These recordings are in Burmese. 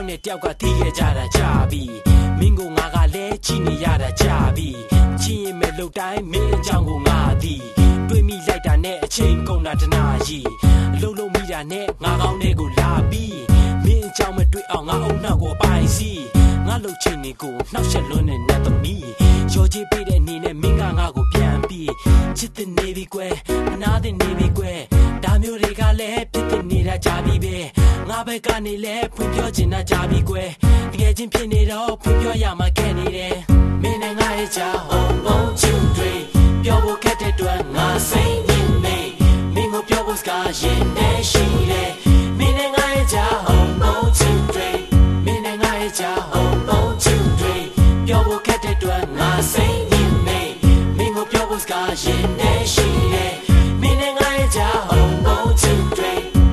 နဲ့တယောက်ကတီးခဲ့ကြတာကြာပြီမင်းကိုငါကလည်းကြည့်နေရတာကြာပြီချင်ရင်မဲ့လို့တိုင်းမင်းအကြောင်းကိုငါသိတွေးမိလိုက်တာနဲ့အချိန်ကုန်တာတနာရီအလုံးလုံးမိတာနဲ့ငါကောင်းတဲ့ကိုလာပြီးမင်းအကြောင်းမတွေ့အောင်ငါအုံနောက်ကိုပိုင်စီငါလှုပ်ချင်နေကိုနှောက်ရက်လွန်းတဲ့နတ်သမီးရော်ကြီးပေးတဲ့အနေနဲ့မင်းကငါကိုပြန်ပြီးချစ်တဲ့နေပြီကွယ်အနာတဲ့နေပြီကွယ်ဒါမျိုးတွေကလည်းဖြစ်တဲ့နေတာကြာပြီပဲငါဘက်ကနေလည်းဖွင့်ပြောချင်တာကြာပြီကွယ်တကယ်ချင်းဖြစ်နေတော့ဖွင့်ပြောရမှာခဲ့နေတယ်မင်းနဲ့ငါရဲ့ကြာဟောဘုံချူတွေပြောဖို့ခက်တဲ့အတွက်ငါစိတ်ညစ်နေမင်းကိုပြောဖို့စကားရင်နဲ့ရှိတယ်မင်းနဲ့ငါရဲ့ကြာဟောဘုံချူတွေမင်းနဲ့ငါရဲ့ကြာဟောဘုံချူတွေပြောဖို့ခက်တဲ့အတွက်ငါစိတ်ညစ်နေမင်းကိုပြောဖို့စကားရင်နဲ့ရှိတယ်မင်းနဲ့ငါရဲ့ကြာဟောဘုံချူတွေ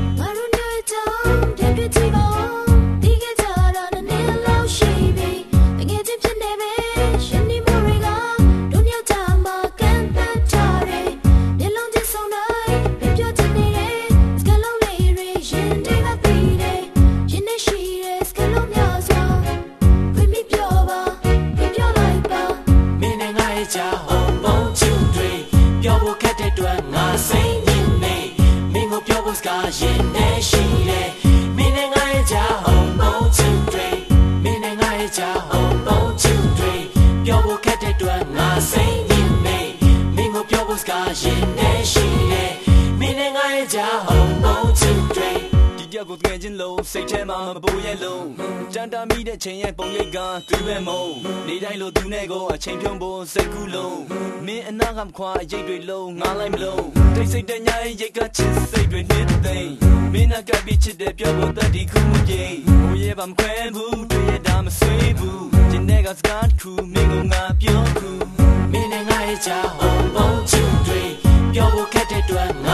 ရင်နဲ့ရှိတယ်မင်းနဲ့ငါရဲ့ကြာဟောဘုံချူတွေမင်းနဲ့ငါရဲ့ကြာဟောဘုံချူတွေပြောဖို့ခက်တဲ့အတွက်ငါစိတ်ညစ်နေမင်းကိုပြောဖို့စကားရင်နဲ့ရှိတယ်မင်းနဲ့ငါရဲ့ကြာဟောဘုံချူတွေဒီကြောက်ကိုငယ်ချင်းလုံးစိတ်ထဲမှာမပူရဲ့လုံးတန်တာမိတဲ့ချိန်ရဲ့ပုံရိပ်ကသူ့ပဲမုံနေတိုင်းလိုသူနဲ့ကိုအချိန်ဖြုံးဖို့စိတ်ကူးလုံးမင်းအနာကမခွာရိတ်တွေလုံးငါလိုက်မလုံးတိတ်စိတ်တညာရဲ့ရိတ်ကချစ်စိတ်တွေနှစ်သိမ့်မင်းကပ်ပြီးချစ်တဲ့ပြောဖို့တတ်ဒီခုမပြေဟိုရဲ့ဘာမခွဲဘူးတွေ့ရတာမဆွေးဘူးကျင်းတဲ့ကစကားခုမင်းကငါပြောခုမင်းနဲ့ငါရဲ့ကြာဟောဘုံချူတွေပြောဖို့ခက်တဲ့အတွက်